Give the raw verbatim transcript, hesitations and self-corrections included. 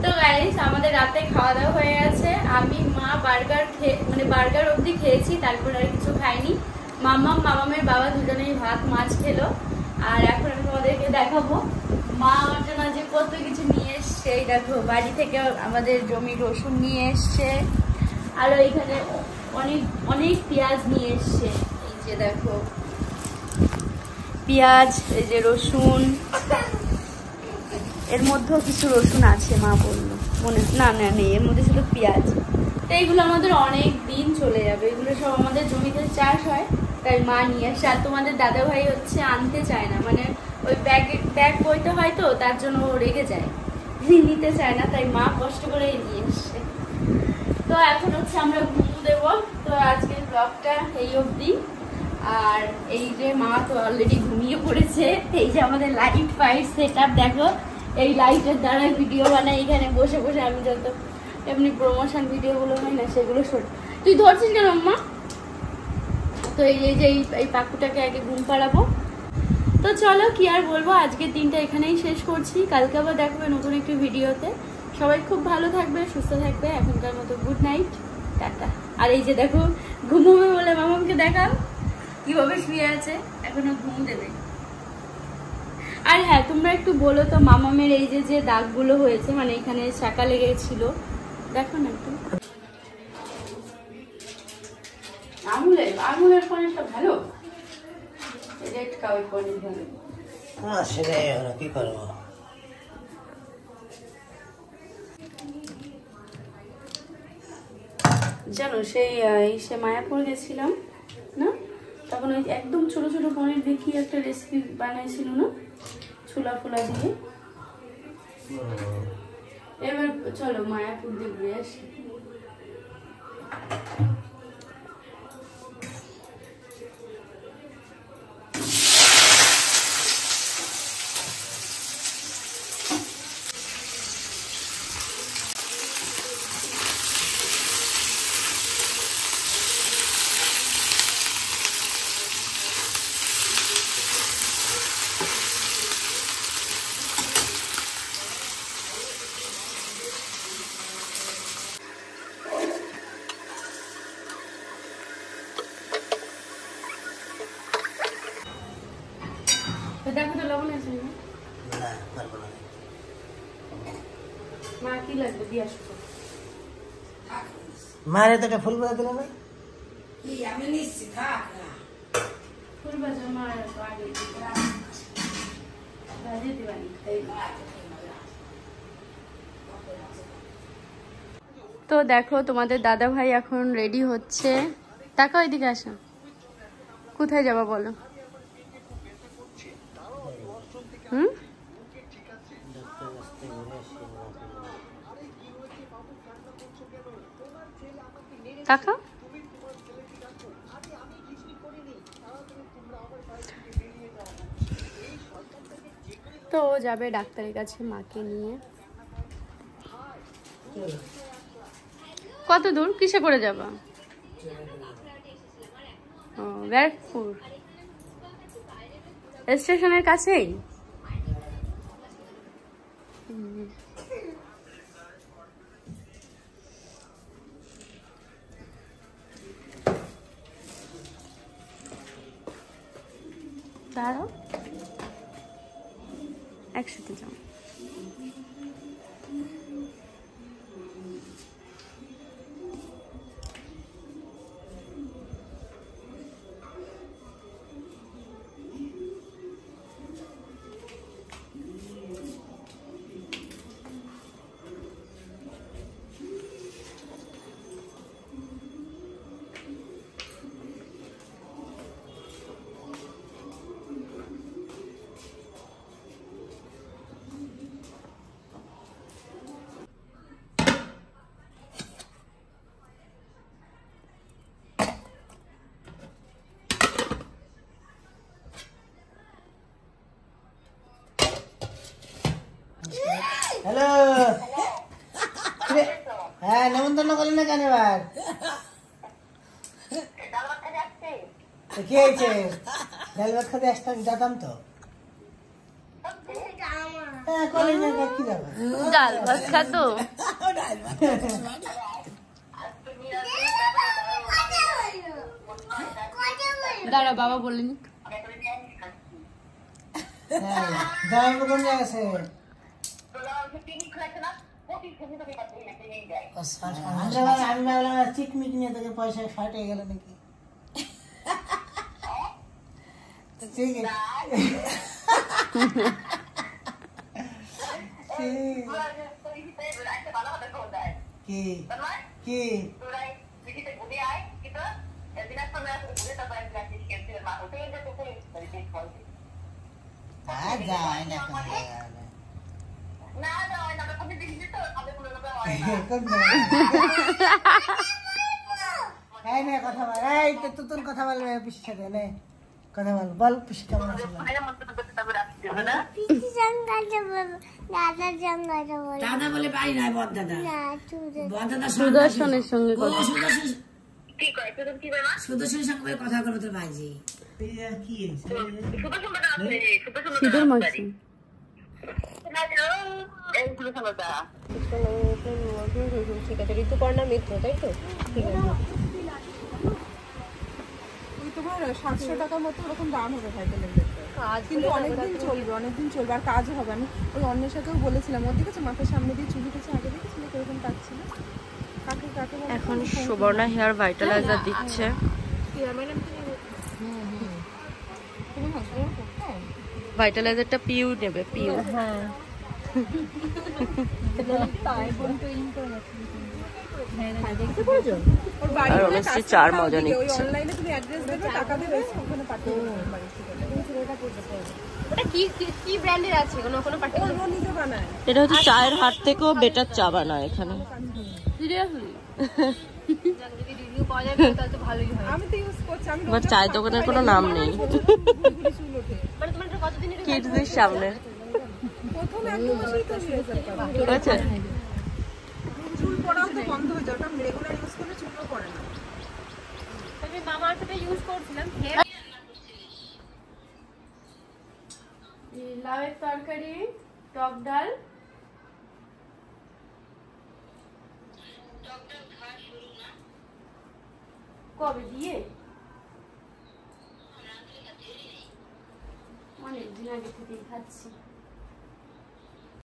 তো গাইস আমাদের রাতে খাওয়া দাওয়া হয়ে গেছে। আমি মা বার্গার খেয়ে মানে বার্গার অবধি খেয়েছি, তারপর আর কিছু খাইনি। মাম্মাম মামামের বাবা দুজনেই ভাত মাছ খেলো। আর এখন আমি তোমাদেরকে দেখাবো মা আমার জন্য যে কত কিছু নিয়ে এসছে। এই দেখো বাড়ি থেকে আমাদের জমি রসুন নিয়ে এসছে, আর ওইখানে অনেক অনেক পেঁয়াজ নিয়ে এসছে। এই যে দেখো পেঁয়াজ, এই যে রসুন, এর মধ্যেও কিছু রসুন আছে মা বললো, মনে না না নেই, এর মধ্যে শুধু পেঁয়াজ। তো এইগুলো আমাদের অনেক দিন চলে যাবে, এগুলো সব আমাদের জমিতে চাষ হয়, তাই মা নিয়ে আসে। আর তোমাদের দাদা ভাই হচ্ছে আনতে চায় না, মানে ওই ব্যাগ ব্যাগ বইতে হয় তো তার জন্য ও রেগে যায়, নিতে চায় না, তাই মা কষ্ট করে নিয়ে এসছে। তো এখন হচ্ছে আমরা ঘুমু দেবো। তো আজকের ব্লগটা এই অবধি। আর এই যে মা তো অলরেডি ঘুমিয়ে পড়েছে। এই যে আমাদের লাইট ফাইট সেট আপ দেখো, এই লাইটের দ্বারা ভিডিও বানাই এখানে বসে বসে। আমি যত এমনি প্রমোশন ভিডিওগুলো হয় না সেগুলো শোট। তুই ধরছিস কেন মা? তো এই যে এই পাকুটাকে আগে ঘুম পাড়াবো। তো চলো কি আর বলবো, আজকের দিনটা এখানেই শেষ করছি। কালকে আবার দেখবে নতুন একটি ভিডিওতে। সবাই খুব ভালো থাকবে, সুস্থ থাকবে। এখনকার মতো গুড নাইট, টাটা। আর এই যে দেখো ঘুমোবে বলে মামামকে দেখাও কিভাবে শুয়ে আছে, এখনো ঘুম দেবে। আর হ্যাঁ তোমরা একটু বলো তো মামামের এই যে যে দাগগুলো হয়েছে, মানে এখানে শাঁকা লেগেছিল, দেখো না একটু। আমুলের আমুলের পনিরটা ভালো, রেড কাউয়ের পনির ভালো। হ্যাঁ সেটাই হলো, কি করবো। জানো সেই সে মায়াপুর গেছিলাম না, তখন ওই একদম ছোট ছোট পনির দেখি একটা রেসিপি বানাইছিল না, ছোলা ফোলা দিয়ে। এবার চলো মায়াপুর দিয়ে ঘুরে আসি। দেখো তো লবণ আছে না? মা কি লাগবে দিয়ে আসবো। মারে তো একটা ফুল বাজা দিল না, আমি নিচ্ছি থাক না। ফুল বাজা মার আগে ভাজে দিবানি। তো দেখো তোমাদের দাদা ভাই এখন রেডি হচ্ছে। তাকাও এদিকে আসো, কোথায় যাবা বলো? হুম তাকাও। তো ও যাবে ডাক্তারের কাছে মাকে নিয়ে। কত দূর, কিসে করে যাবা? ও ব্যারাকপুর স্টেশনের কাছেই। দাঁড়াও একসাথে যাও। হ্যালো, হ্যাঁ নেমন্তন্ন করলেন না কেন? এবার কি হয়েছে? ডাল ভাত খেতে আসতাম, যেতাম তো। হ্যাঁ কলেজ না কি যাবে ডাল ভাত খাতো দাঁড়া বাবা বলেন হ্যাঁ যাই কোন জায়গা আছে আমি ভাবলাম চিকমিক নিয়ে তোকে পয়সা শর্ট হয়ে গেল নাকি ঠিক আছে কি কি যায় না কথা বল এই তো তোর কথা বলবে পিসির সাথে নে কথা বল বল পিসি কেমন আছে দাদা বলে পাই না বদ দাদা বদ দাদা সুদর্শনের সঙ্গে কথা সুদর্শনের সঙ্গে কথা করবো তোর ভাইজি কি সিঁদুর মাখছি ঠিক আছে ঋতুপর্ণা মিত্র তাই তো ঠিক আছে ওই তোমার সাতশো টাকার মতো ওরকম দাম হবে ভাইটালের কিন্তু অনেকদিন চলবে অনেকদিন চলবে আর কাজও হবে। আমি ওই অন্যের সাথেও বলেছিলাম ওর দেখেছো মাথার সামনে দিয়ে চুল উঠেছে আগে দেখেছিল কিরকম কাটছিল কাকে কাকে এখন সুবর্ণা হেয়ার ভাইটালাইজার দিচ্ছে ভাইটালাইজারটা পিউ নেবে পিউ হ্যাঁ আর অনুশ্রী চার মজা নিচ্ছে অনলাইনে তুমি অ্যাড্রেস দেবে টাকা দেবে ওখানে পাঠিয়ে দেবে ওটা কি কি ব্র্যান্ডের আছে কোনো কোনো পার্টিকুলার ও নিজে বানায় এটা হচ্ছে চায়ের হাট থেকেও বেটার চা বানায় এখানে সিরিয়াসলি যদি রিভিউ পাওয়া যাবে তাহলে তো ভালোই হয় আমি তো ইউজ করছি আমি আমার চায়ের দোকানের কোনো নাম নেই চুল ওঠে মানে তোমার এটা কতদিনের কিডসদের সামনে প্রথম এক দু মাসেই তো রেজাল্ট পাবো হয়েছে চুল পড়াও তো বন্ধ হয়ে যায় ওটা রেগুলার ইউজ করলে চুলও পড়ে না আমি মামা আর্থটা ইউজ করছিলাম লাউয়ের তরকারি টক ডাল কবে দিয়ে অনেক দিন আগে থেকেই খাচ্ছি।